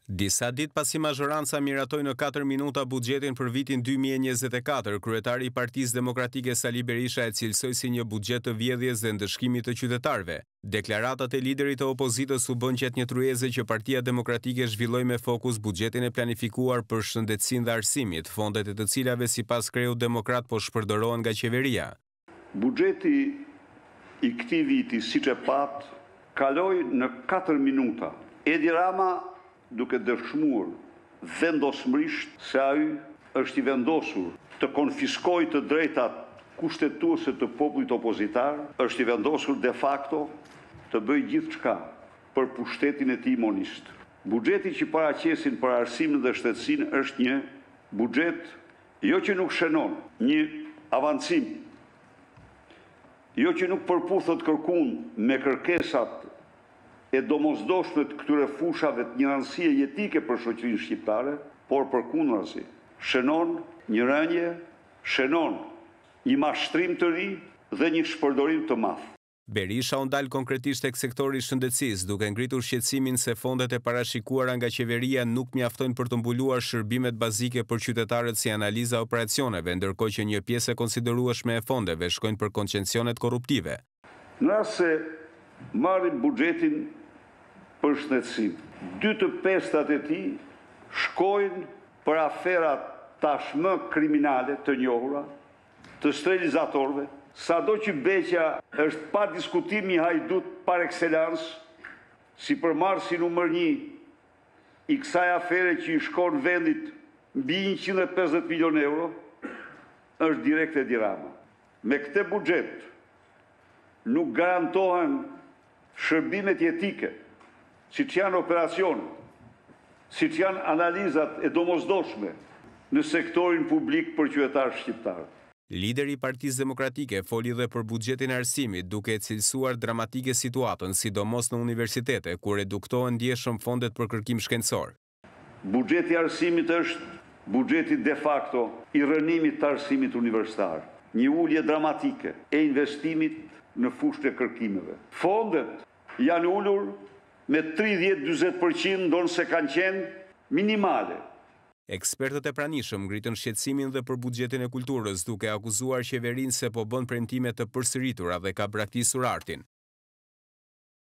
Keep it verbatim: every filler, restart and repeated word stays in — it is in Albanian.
Disa ditë pasi mazhoranca miratoi në katër minuta buxhetin për vitin dy mijë e njëzet e katër, kryetari i Partisë Demokratike Sali Berisha e cilësoi si një buxhet të vjedhjes dhe ndëshkimit të qytetarëve. Deklaratat e liderit të opozitës u bën qet një tryeze që Partia Demokratike zhvilloi me fokus buxhetin e planifikuar për shëndetësinë dhe arsimit, fondet e të cilave sipas Kreut Demokrat po shpërdoren nga qeveria. Buxheti i këtij viti, siç e pat, kaloi në katër minuta. Edi Rama duke dëshmuar vendosmërisht se ai është i vendosur të konfiskojë të drejtat kushtetuese të popullit opozitar, është i vendosur de facto të bëjë gjithçka për pushtetin e tij monist. Buxheti që paraqesin për arsimin dhe shtetësinë është një buxhet jo që nuk shënon një avancim, jo që nuk përputhet kërkun me kërkesat e domosdoshme të këtyre fushave të një rëndësie jetike për shoqërinë shqiptare, por përkundërzi, shënon një rënje, shënon një mashtrim të ri dhe një shpërdorim të madh. Berisha u ndal konkretisht tek sektori i shëndetësisë, duke ngritur shqetësimin se fondet e parashikuara nga qeveria nuk mjaftojnë për të mbuluar shërbimet bazike për qytetarët si analiza e operacioneve, ndërkohë që një pjesë e konsiderueshme e fondeve shkojnë për koncesionet korruptive. Në rast se marrim buxhetin për shëndetësinë, dy të pestat e tij shkojnë për aferat tashmë kriminale të njohura, të sterilizatorëve, sado që Beqja është pa diskutim një hajdut par excellence, si përmarrësi numër një i kësaj afere që i shkon vendit mbi njëqind e pesëdhjetë milion euro, është direkt Edi Rama. Me këtë buxhet nuk garantohen shërbimet jetike, si që janë operacion, si që janë analizat e domosdoshme në sektorin publik për qytetarët shqiptarë. Lideri i Partisë Demokratike foli dhe për buxhetin e arsimit, duke e cilësuar dramatike situatën, sidomos në universitete, ku reduktohen ndjeshëm fondet për kërkim shkencor. Buxheti i arsimit është buxheti de facto i rënimit të arsimit universitar, një ulje dramatike e investimit në fushën e kërkimeve. Fondet janë ulur me tridhjetë njëzet përqind, ndonë se kanë qenë minimale. Ekspertët e pranishëm ngritën shqetësimin dhe për buxhetin e kulturës, duke akuzuar qeverinë se po bën premtime të përsëritura dhe ka braktisur artin.